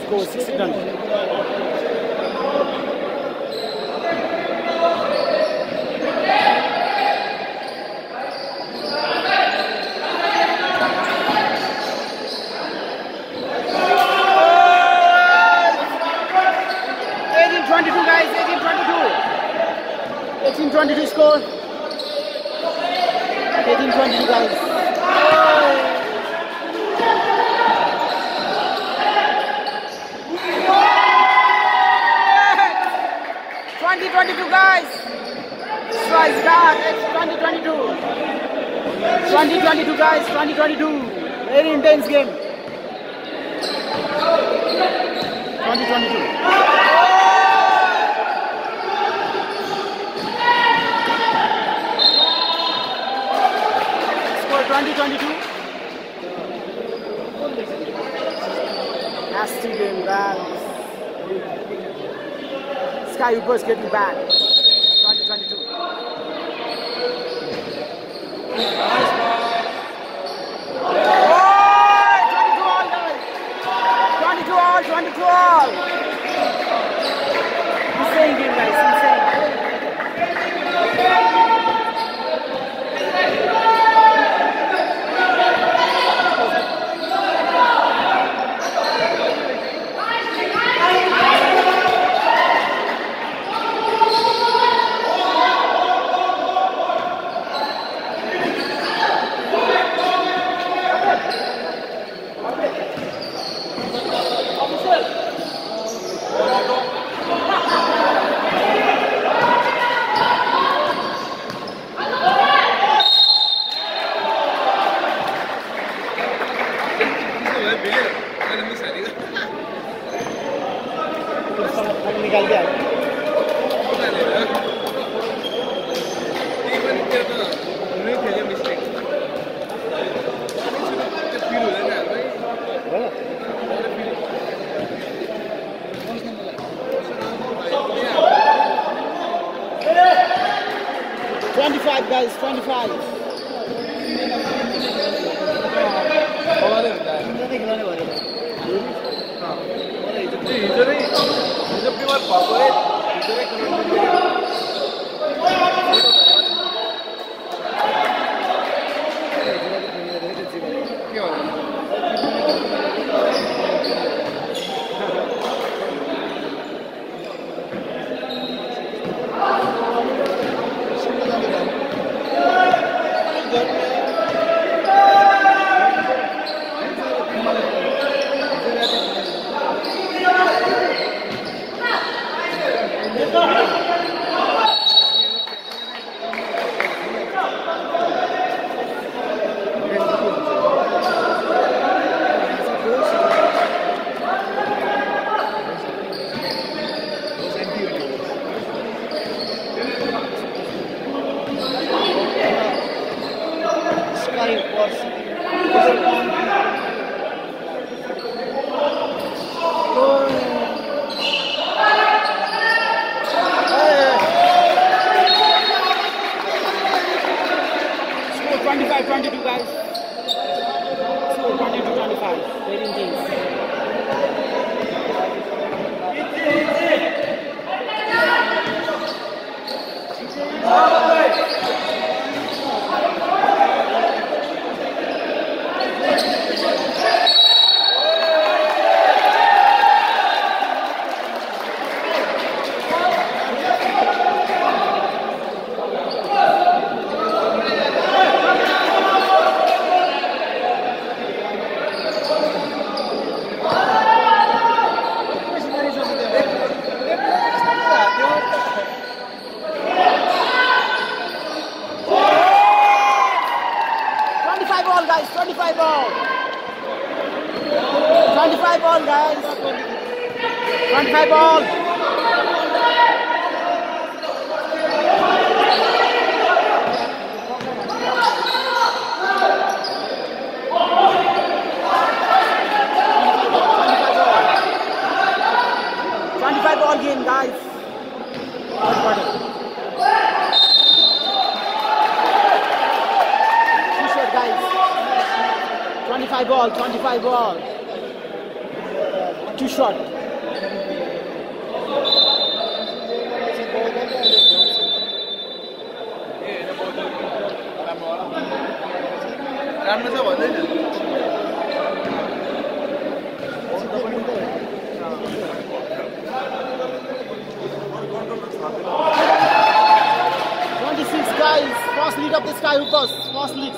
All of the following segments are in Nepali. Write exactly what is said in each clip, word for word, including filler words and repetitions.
Score six runs. eighteen twenty-two guys, eighteen twenty-two. eighteen twenty-two score. eighteen twenty-two guys. twenty twenty-two guys. Strike start. It's twenty twenty-two. twenty twenty-two guys. twenty twenty-two. Very intense game. twenty twenty-two. Score twenty twenty-two. Nasty game, guys. Sky Uber's getting back. twenty twenty-two. twenty-two all, twenty-two all. Insane game, guys. Insane. निकाल के twenty-five guys, twenty-five. twenty-five twenty-two guys. Score twenty-two twenty-five. Very intense. twenty-five ball guys, twenty-five ball. twenty-five ball guys. twenty-five ball. twenty-five ball game guys. Guys, twenty-five ball, twenty-five ball. Too short. twenty-six guys, first lead of the Sky Hoopers, first lead.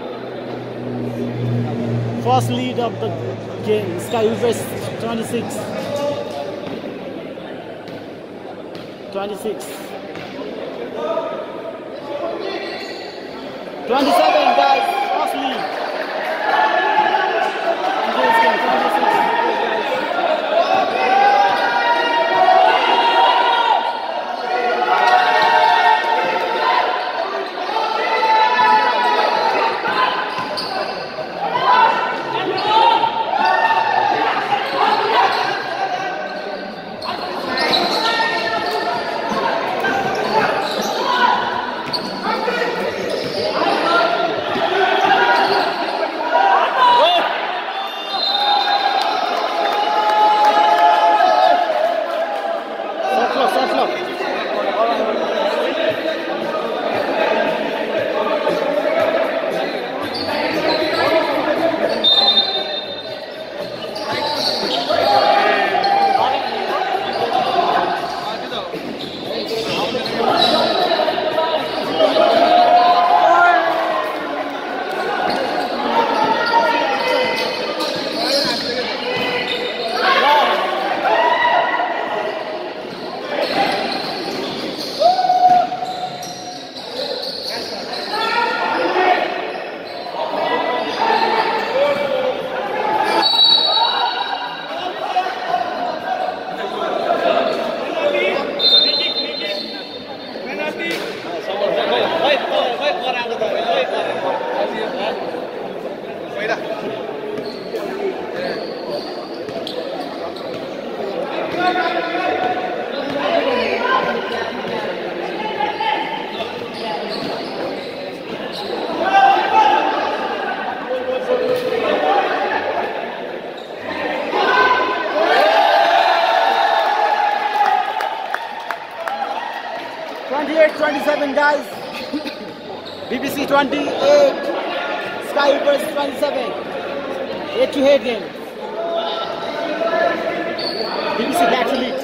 First lead of the game, Sky Hoopers twenty-six. twenty-six. twenty-seven guys, first lead. twenty-six. twenty-eight twenty-seven guys. B B C twenty-eight, Sky Hoopers twenty-seven. eight to eight game. B B C back to lead.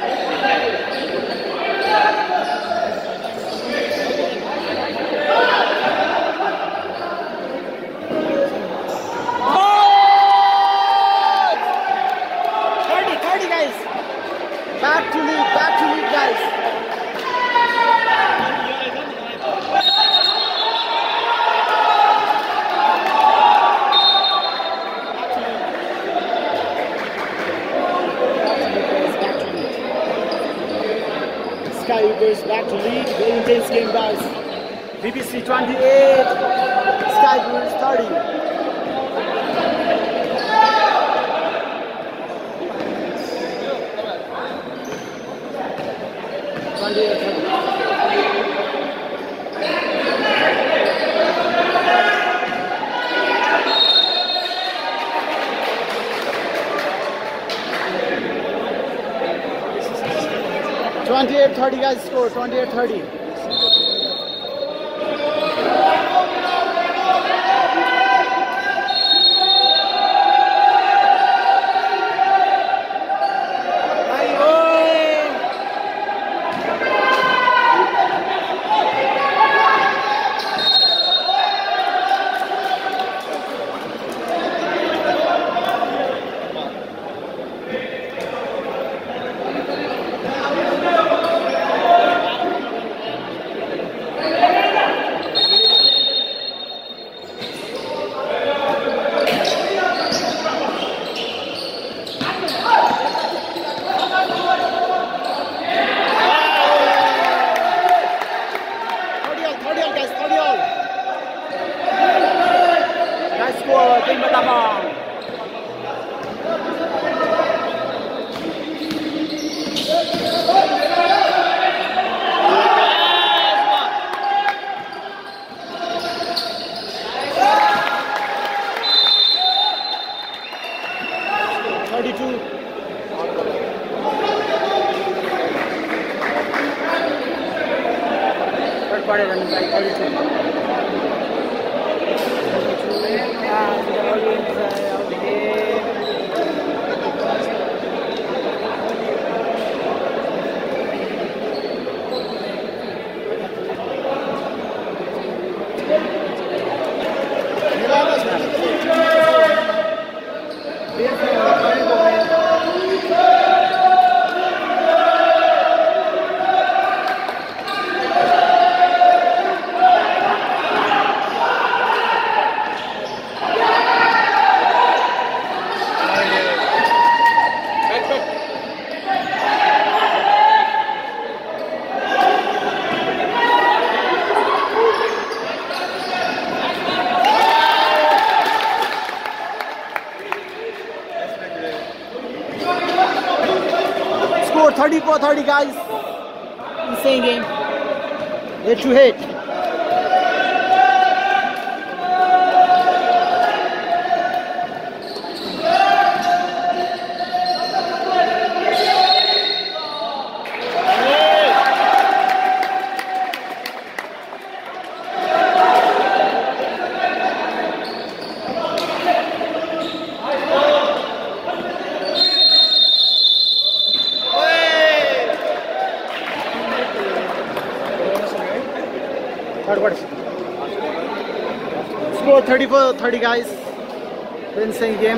thirty, thirty guys. Back to lead, back to lead guys. Sky Hoopers back to lead. Very intense game, guys. B B C twenty-eight, Sky Hoopers thirty. twenty-eight thirty. twenty-eight thirty guys score, twenty-eight thirty. thirty-two What are running by thirty-two. And the audience uh, out here. thirty-four thirty guys, insane game, hit to hit. Score thirty-four thirty guys, insane game.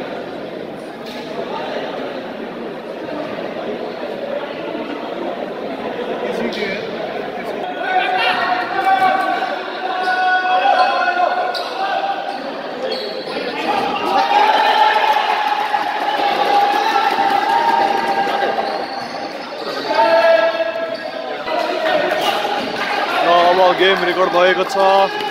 अब गेम रेकर्ड भएको छ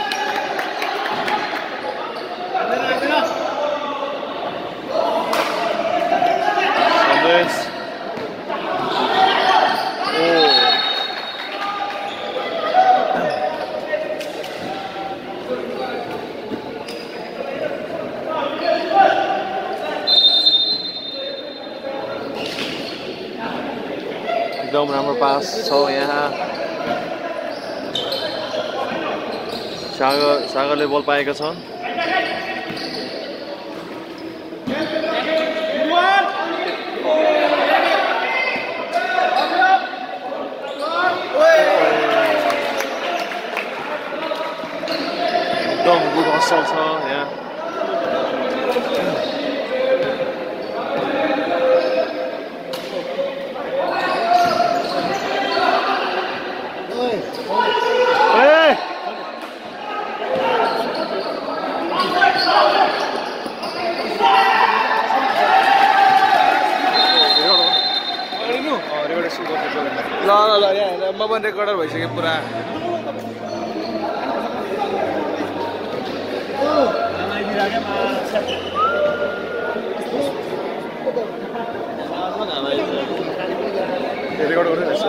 सन्देश एकदम राम्रो पास छ यहाँ सागर सागरले बल पाएका छन् एकदम गुड हसल छ यहाँ ल ल ल यहाँ म पनि रेकर्डर भइसक्यो पुरा रेकर्ड गरिरहेछ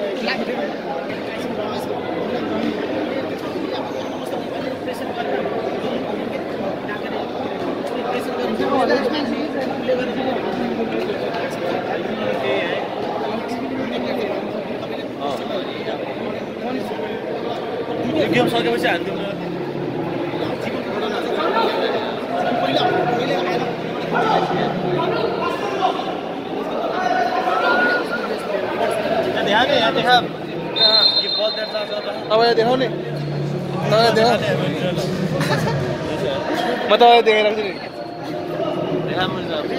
गेम सकेपछि हान्दिउँ न ध्यान है यहाँ देखा ये बॉल देर साथ अब यहाँ देखो नहीं तो यहाँ देखो मैं तो यहाँ देख रहा हूँ देखा मुझे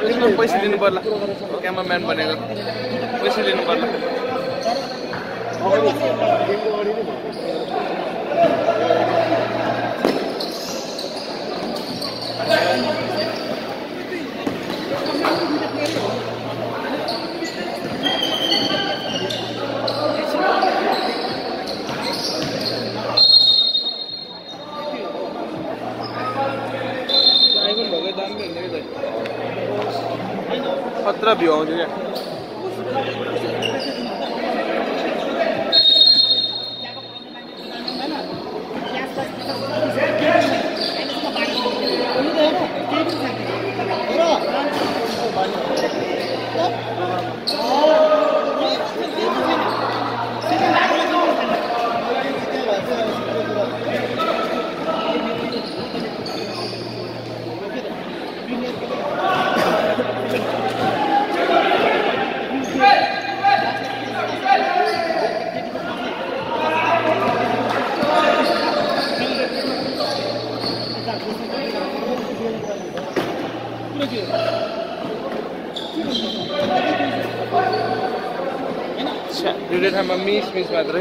त्यसमा पैसा दिनु पर्ला क्यामराम्यान बनेको पैसा दिनु पर्ला खतरा भ्यू आउँथ्यो क्या दुईवटा ठाउँमा मिस मिस मात्रै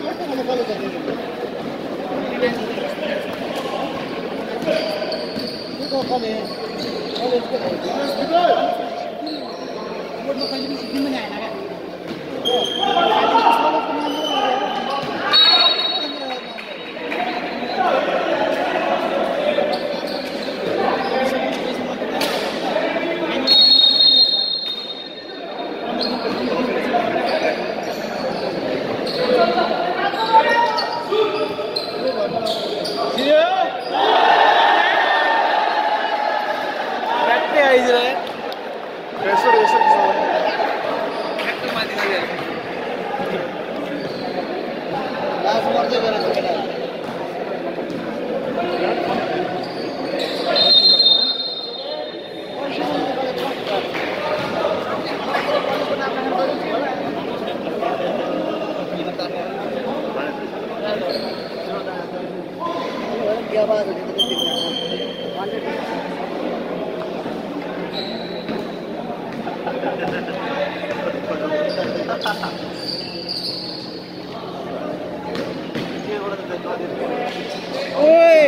Oi!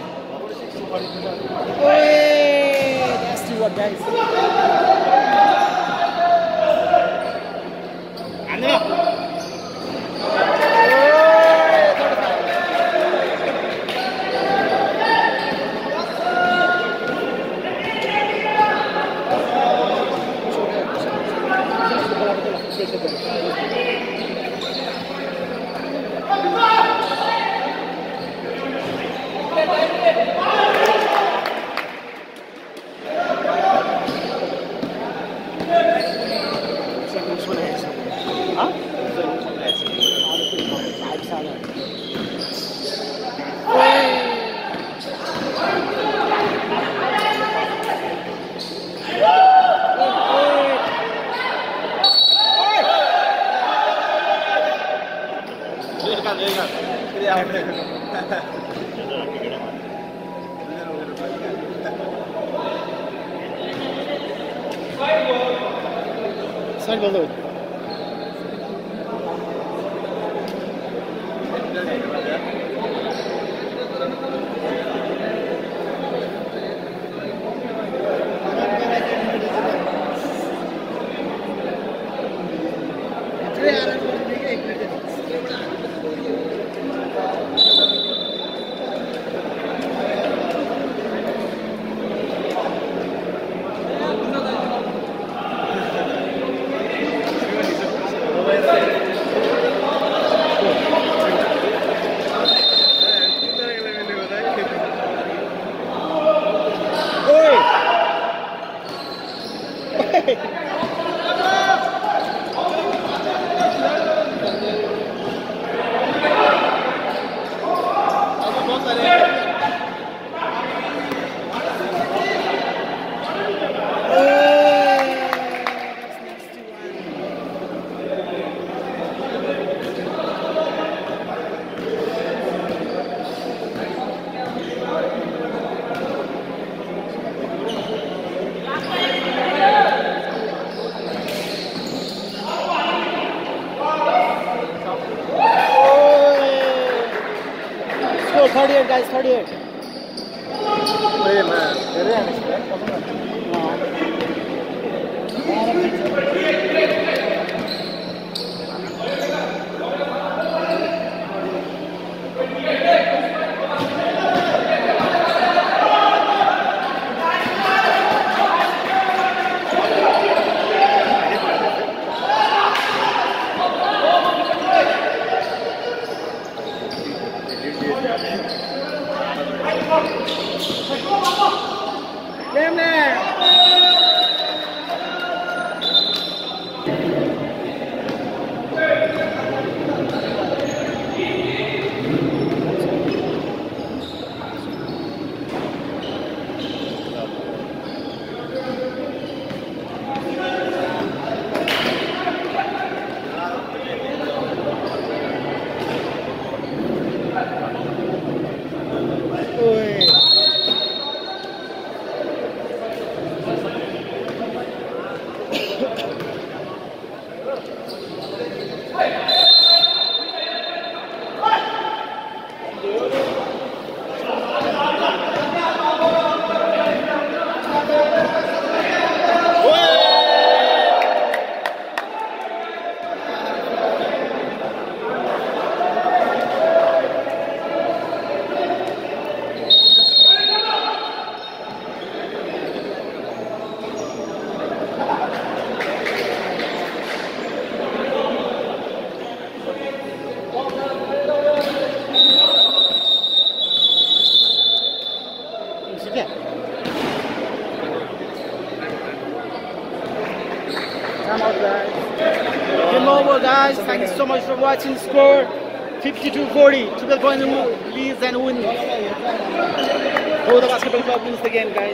Oi! That's too what, guys. Side balloon. thirty-eight guys, thirty-eight. ए मा धेरै हानेछ यार कसम Game there. Come out guys. Game over guys. Thank you so much for watching. Score fifty-two forty. Triple point leads and wins. Boudha Basketball Club wins the game guys.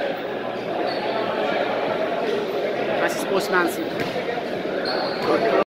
This is Sportsman.